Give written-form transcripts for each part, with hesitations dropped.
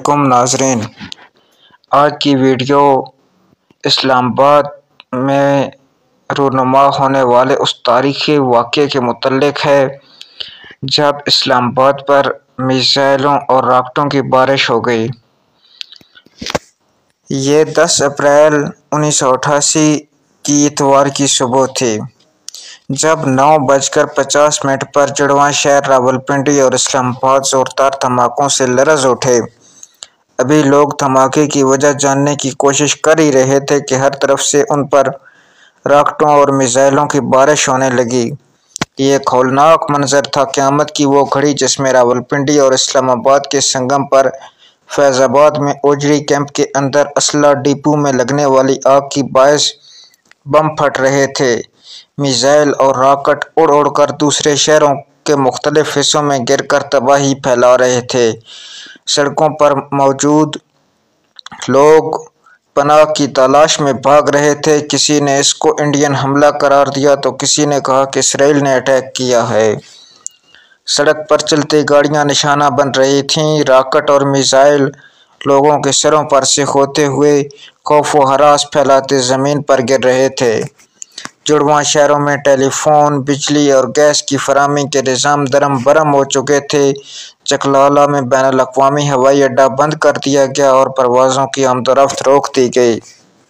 علیکم ناظرین، آج کی ویڈیو اسلام آباد میں رونما ہونے والے اس تاریخی واقعے کے متعلق ہے جب اسلام آباد پر میزائلوں اور راکٹوں کی بارش ہو گئی۔ یہ 10 اپریل 1988 کی اتوار کی صبح تھی، جب 9:50 پر جڑواں شہر راولپنڈی اور اسلام آباد زوردار دھماکوں سے لرز اٹھے۔ ابھی لوگ دھماکے کی وجہ جاننے کی کوشش کر ہی رہے تھے کہ ہر طرف سے ان پر راکٹوں اور میزائلوں کی بارش ہونے لگی۔ یہ ایک ہولناک منظر تھا، قیامت کی وہ گھڑی جس میں راولپنڈی اور اسلام آباد کے سنگم پر فیض آباد میں اوجڑی کیمپ کے اندر اسلحہ ڈپو میں لگنے والی آگ کی باعث بم پھٹ رہے تھے۔ میزائل اور راکٹ اڑ اڑ کر دوسرے شہروں کے مختلف حصوں میں گر کر تباہی پھیلا رہے تھے۔ سڑکوں پر موجود لوگ پناہ کی تلاش میں بھاگ رہے تھے۔ کسی نے اس کو انڈین حملہ قرار دیا تو کسی نے کہا کہ اسرائیل نے اٹیک کیا ہے۔ سڑک پر چلتی گاڑیاں نشانہ بن رہی تھیں۔ راکٹ اور میزائل لوگوں کے سروں پر سے ہوتے ہوئے خوف و ہراس پھیلاتے زمین پر گر رہے تھے۔ جڑواں شہروں میں ٹیلی فون، بجلی اور گیس کی فراہمی کے نظام درم برم ہو چکے تھے۔ چکلالہ میں بین الاقوامی ہوائی اڈہ بند کر دیا گیا اور پروازوں کی آمد و رفت روک دی گئی۔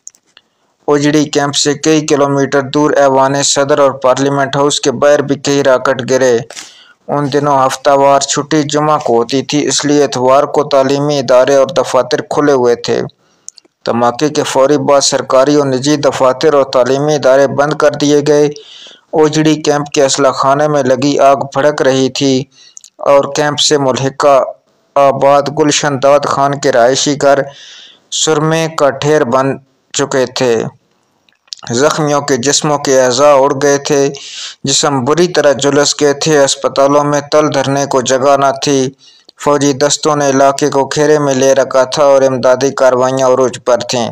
اوجڑی کیمپ سے کئی کلومیٹر دور ایوان صدر اور پارلیمنٹ ہاؤس کے باہر بھی کئی راکٹ گرے۔ ان دنوں ہفتہ وار چھٹی جمعہ کو ہوتی تھی، اس لیے اتوار کو تعلیمی ادارے اور دفاتر کھلے ہوئے تھے۔ دھماکے کے فوری بعد سرکاری اور نجی دفاتر اور تعلیمی ادارے بند کر دیے گئے۔ اوجڑی کیمپ کے اسلحہ خانے میں لگی آگ بھڑک رہی تھی اور کیمپ سے ملحقہ آباد گلشن داد خان کے رہائشی گھر سرمے کا ڈھیر بن چکے تھے۔ زخمیوں کے جسموں کے اعضاء اڑ گئے تھے، جسم بری طرح جھلس گئے تھے۔ اسپتالوں میں تل دھرنے کو جگہ نہ تھی۔ فوجی دستوں نے علاقے کو گھیرے میں لے رکھا تھا اور امدادی کارروائیاں عروج پر تھیں۔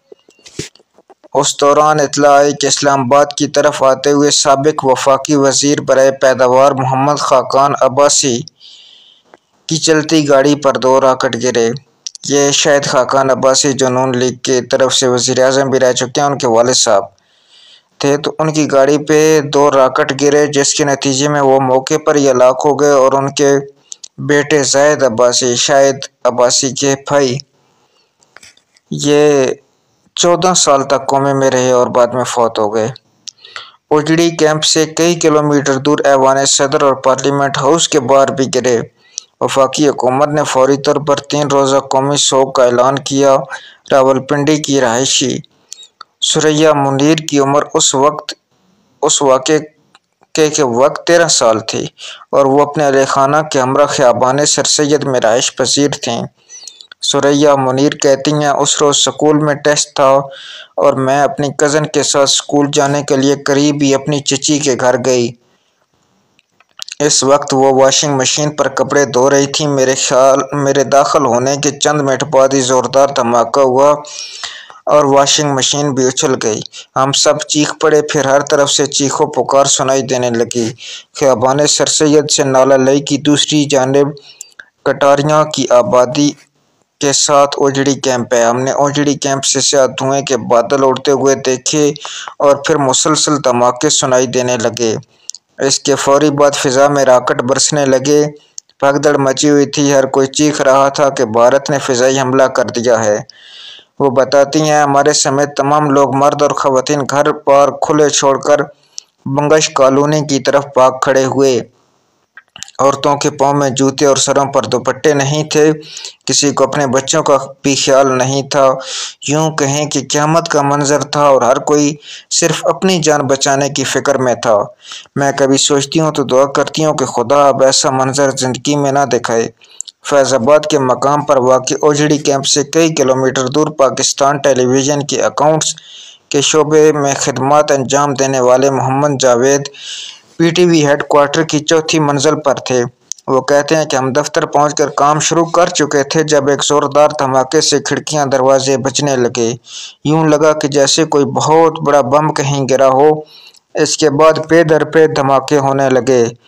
اس دوران اطلاع آئی کہ اسلام آباد کی طرف آتے ہوئے سابق وفاقی وزیر برائے پیداوار محمد خاقان عباسی کی چلتی گاڑی پر 2 راکٹ گرے۔ یہ شاہد خاقان عباسی جو نون لیگ کی طرف سے وزیر اعظم بھی رہ چکے ہیں، ان کے والد صاحب تھے، تو ان کی گاڑی پہ 2 راکٹ گرے، جس کے نتیجے میں وہ موقع پر ہی ہلاک ہو گئے اور ان کے بیٹے زاہد عباسی، شاہد عباسی کے بھائی، یہ 14 سال تک کومے میں رہے اور بعد میں فوت ہو گئے۔ اوجڑی کیمپ سے کئی کلومیٹر دور ایوان صدر اور پارلیمنٹ ہاؤس کے باہر بھی گرے۔ وفاقی حکومت نے فوری طور پر 3 روزہ قومی سوگ کا اعلان کیا۔ راولپنڈی کی رہائشی ثریا منیر کی عمر اس واقعے کے وقت 13 سال تھی اور وہ اپنے اہل خانہ کے ہمراہ خیابان سر سید میں رہائش پذیر تھیں۔ ثریا منیر کہتی ہیں، اس روز سکول میں ٹیسٹ تھا اور میں اپنی کزن کے ساتھ سکول جانے کے لیے قریب ہی اپنی چچی کے گھر گئی۔ اس وقت وہ واشنگ مشین پر کپڑے دھو رہی تھیں۔ میرے داخل ہونے کے چند منٹ بعد ہی زوردار دھماکہ ہوا اور واشنگ مشین بھی اچھل گئی۔ ہم سب چیخ پڑے، پھر ہر طرف سے چیخ و پکار سنائی دینے لگی۔ خیابان سر سید سے نالہ لئی کی دوسری جانب کٹاریاں کی آبادی کے ساتھ اوجڑی کیمپ ہے۔ ہم نے اوجڑی کیمپ سے سیاہ دھوئیں کے بادل اڑتے ہوئے دیکھے اور پھر مسلسل دھماکے سنائی دینے لگے۔ اس کے فوری بعد فضا میں راکٹ برسنے لگے۔ بھگدڑ مچی ہوئی تھی، ہر کوئی چیخ رہا تھا کہ بھارت نے فضائی حملہ کر دیا ہے۔ وہ بتاتی ہیں، ہمارے سمیت تمام لوگ، مرد اور خواتین، گھر بار کھلے چھوڑ کر بنگش کالونی کی طرف بھاگ کھڑے ہوئے۔ عورتوں کے پاؤں میں جوتے اور سروں پر دوپٹے نہیں تھے، کسی کو اپنے بچوں کا بھی خیال نہیں تھا۔ یوں کہیں کہ قیامت کا منظر تھا اور ہر کوئی صرف اپنی جان بچانے کی فکر میں تھا۔ میں کبھی سوچتی ہوں تو دعا کرتی ہوں کہ خدا اب ایسا منظر زندگی میں نہ دکھائے۔ فیض آباد کے مقام پر واقع اوجڑی کیمپ سے کئی کلومیٹر دور پاکستان ٹیلی ویژن کے اکاؤنٹس کے شعبے میں خدمات انجام دینے والے Muhammad Javed P T V headquarters کی 4تھی منزل پر تھے۔ وہ کہتے ہیں کہ ہم دفتر پہنچ کر کام شروع کر چکے تھے جب ایک زوردار دھماکے سے کھڑکیاں دروازے بجنے لگے۔ یوں لگا کہ جیسے کوئی بہت بڑا بم کہیں گرا ہو۔ اس کے بعد پے در پے دھماکے ہونے لگے۔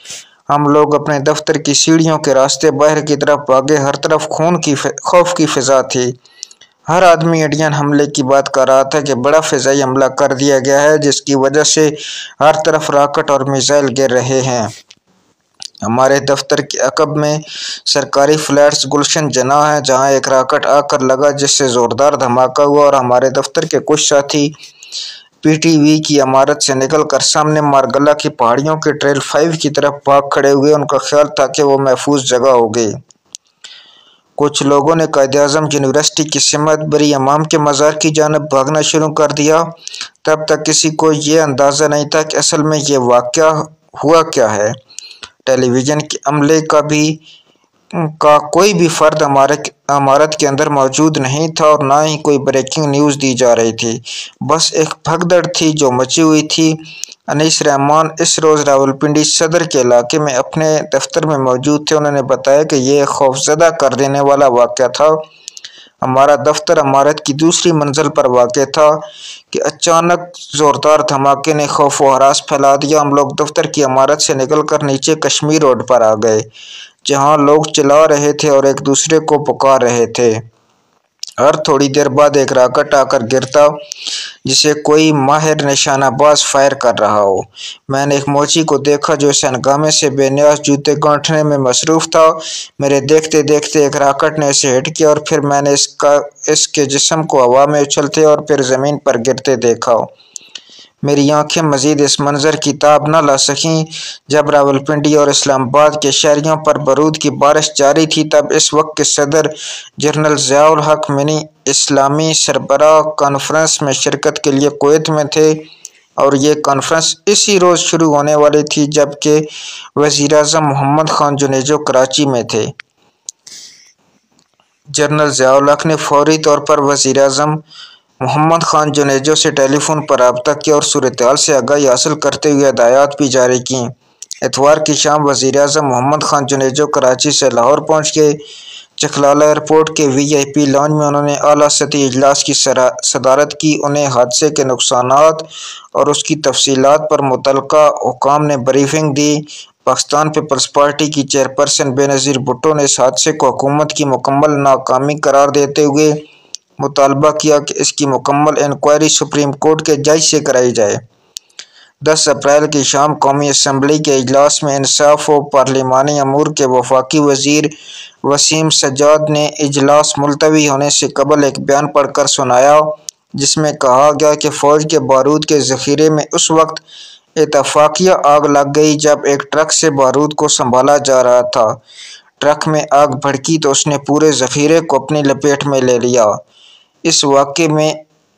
ہم لوگ اپنے دفتر کی سیڑھیوں کے راستے باہر کی طرف بھاگے۔ ہر طرف خوف کی فضا تھی۔ ہر آدمی انڈین حملے کی بات کر رہا تھا کہ بڑا فضائی حملہ کر دیا گیا ہے، جس کی وجہ سے ہر طرف راکٹ اور میزائل گر رہے ہیں۔ ہمارے دفتر کے عقب میں سرکاری فلیٹس گلشن جناح ہے، جہاں ایک راکٹ آ کر لگا جس سے زوردار دھماکہ ہوا اور ہمارے دفتر کے کچھ ساتھی پی ٹی وی کی عمارت سے نکل کر سامنے مارگلہ کی پہاڑیوں کے ٹریل 5 کی طرف بھاگ کھڑے ہوئے۔ ان کا خیال تھا کہ وہ محفوظ جگہ ہوگی۔ کچھ لوگوں نے قائد اعظم یونیورسٹی کی سمت بری امام کے مزار کی جانب بھاگنا شروع کر دیا۔ تب تک کسی کو یہ اندازہ نہیں تھا کہ اصل میں یہ واقعہ ہوا کیا ہے۔ ٹیلی ویژن کے عملے کا کوئی بھی فرد عمارت کے اندر موجود نہیں تھا اور نہ ہی کوئی بریکنگ نیوز دی جا رہی تھی۔ بس ایک بھگدڑ تھی جو مچی ہوئی تھی۔ انیس رحمان اس روز راولپنڈی صدر کے علاقے میں اپنے دفتر میں موجود تھے۔ انہوں نے بتایا کہ یہ ایک خوفزدہ کر دینے والا واقعہ تھا۔ ہمارا دفتر عمارت کی دوسری منزل پر واقع تھا کہ اچانک زوردار دھماکے نے خوف و ہراس پھیلا دیا۔ ہم لوگ دفتر کی عمارت سے نکل کر نیچے کشمیر روڈ پر آ گئے، جہاں لوگ چلا رہے تھے اور ایک دوسرے کو پکار رہے تھے۔ ہر تھوڑی دیر بعد ایک راکٹ آ کر گرتا جسے کوئی ماہر نشانہ باز فائر کر رہا ہو۔ میں نے ایک موچی کو دیکھا جو اس ہنگامے سے بے نیاز جوتے گانٹھنے میں مصروف تھا۔ میرے دیکھتے دیکھتے ایک راکٹ نے اسے ہٹ کیا اور پھر میں نے اس کے جسم کو ہوا میں اچھلتے اور پھر زمین پر گرتے دیکھا۔ میری آنکھیں مزید اس منظر کی تاب نہ لا سکیں۔ جب راولپنڈی اور اسلام آباد کے شہریوں پر بارود کی بارش جاری تھی، تب اس وقت کے صدر جنرل ضیاء الحق منی اسلامی سربراہ کانفرنس میں شرکت کے لیے کویت میں تھے اور یہ کانفرنس اسی روز شروع ہونے والی تھی جبکہ وزیر اعظم محمد خان جنیجو کراچی میں تھے۔ جنرل ضیاء الحق نے فوری طور پر وزیر اعظم محمد خان جنیجو سے ٹیلی فون پر رابطہ کیا اور صورتحال سے آگاہی حاصل کرتے ہوئے ہدایات بھی جاری کیں۔ اتوار کی شام وزیر اعظم محمد خان جنیجو کراچی سے لاہور پہنچ گئے۔ چکلالہ ایئرپورٹ کے وی آئی پی لاؤنج میں انہوں نے اعلیٰ سطحی اجلاس کی صدارت کی۔ انہیں حادثے کے نقصانات اور اس کی تفصیلات پر متعلقہ حکام نے بریفنگ دی۔ پاکستان پیپلز پارٹی کی چیئرپرسن بے نظیر بھٹو نے اس حادثے کو حکومت کی مکمل ناکامی قرار دیتے ہوئے مطالبہ کیا کہ اس کی مکمل انکوائری سپریم کورٹ کے جج سے کرائی جائے۔ 10 اپریل کی شام قومی اسمبلی کے اجلاس میں انصاف و پارلیمانی امور کے وفاقی وزیر وسیم سجاد نے اجلاس ملتوی ہونے سے قبل ایک بیان پڑھ کر سنایا، جس میں کہا گیا کہ فوج کے بارود کے ذخیرے میں اس وقت اتفاقیہ آگ لگ گئی جب ایک ٹرک سے بارود کو سنبھالا جا رہا تھا۔ ٹرک میں آگ بھڑکی تو اس نے پورے ذخیرے کو اپنی لپیٹ میں لے لیا۔ اس واقعے میں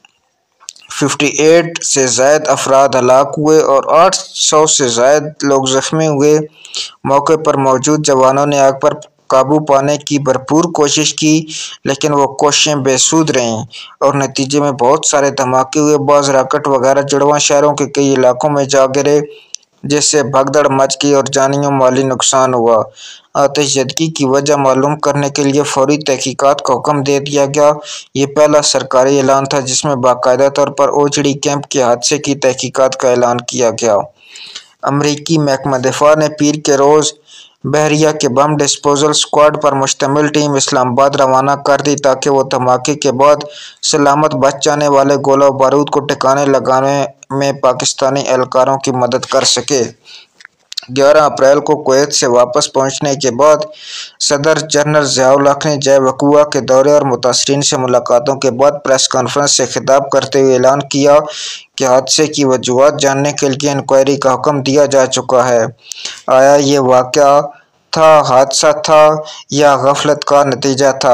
58 سے زائد افراد ہلاک ہوئے اور 800 سے زائد لوگ زخمی ہوئے۔ موقع پر موجود جوانوں نے آگ پر قابو پانے کی بھرپور کوشش کی، لیکن وہ کوششیں بے سود رہیں اور نتیجے میں بہت سارے دھماکے ہوئے۔ بعض راکٹ وغیرہ جڑواں شہروں کے کئی علاقوں میں جا گرے، جس سے بھگدڑ مچ گئی اور جانی و مالی نقصان ہوا۔ آتش زدگی کی وجہ معلوم کرنے کے لیے فوری تحقیقات کا حکم دے دیا گیا۔ یہ پہلا سرکاری اعلان تھا جس میں باقاعدہ طور پر اوجڑی کیمپ کے حادثے کی تحقیقات کا اعلان کیا گیا۔ امریکی محکمہ دفاع نے پیر کے روز بحریہ کے بم ڈسپوزل اسکواڈ پر مشتمل ٹیم اسلام آباد روانہ کر دی تاکہ وہ دھماکے کے بعد سلامت بچ جانے والے گولہ و بارود کو ٹھکانے لگانے میں پاکستانی اہلکاروں کی مدد کر سکے۔ 11 اپریل کو کویت سے واپس پہنچنے کے بعد صدر جنرل ضیاء الحق نے جائے وقوعہ کے دورے اور متاثرین سے ملاقاتوں کے بعد پریس کانفرنس سے خطاب کرتے ہوئے اعلان کیا کہ حادثے کی وجوہات جاننے کے لیے انکوائری کا حکم دیا جا چکا ہے۔ آیا یہ واقعہ تھا، حادثہ تھا یا غفلت کا نتیجہ تھا؟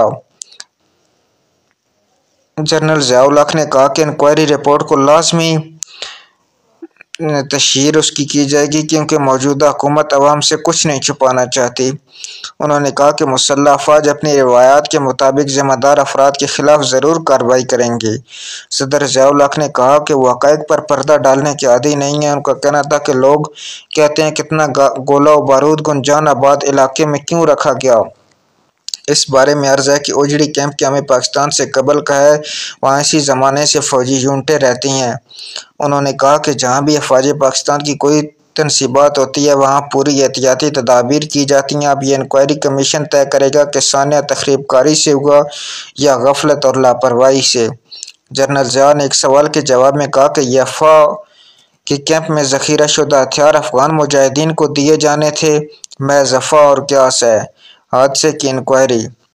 جنرل ضیاء الحق نے کہا کہ انکوائری رپورٹ کو لازمی تشہیر اس کی جائے گی کیونکہ موجودہ حکومت عوام سے کچھ نہیں چھپانا چاہتی۔ انہوں نے کہا کہ مسلح افواج اپنی روایات کے مطابق ذمہ دار افراد کے خلاف ضرور کارروائی کریں گی۔ صدر ضیاء الحق نے کہا کہ وہ حقائق پر پردہ ڈالنے کے عادی نہیں ہیں۔ ان کا کہنا تھا کہ لوگ کہتے ہیں کتنا گولہ و بارود گنجان آباد علاقے میں کیوں رکھا گیا؟ اس بارے میں عرض ہے کہ اوجڑی کیمپ کیا ہمیں پاکستان سے قبل کا ہے، وہاں اسی زمانے سے فوجی یونٹیں رہتی ہیں۔ انہوں نے کہا کہ جہاں بھی افواج پاکستان کی کوئی تنصیبات ہوتی ہے وہاں پوری احتیاطی تدابیر کی جاتی ہیں۔ اب یہ انکوائری کمیشن طے کرے گا کہ سانحہ تخریب کاری سے ہوا یا غفلت اور لاپرواہی سے۔ جنرل ضیاء نے ایک سوال کے جواب میں کہا کہ یہ افواہ کہ کیمپ میں ذخیرہ شدہ ہتھیار افغان مجاہدین کو دیے جانے تھے محض افواہ اور قیاس ہے۔ حادثے کی انکوائری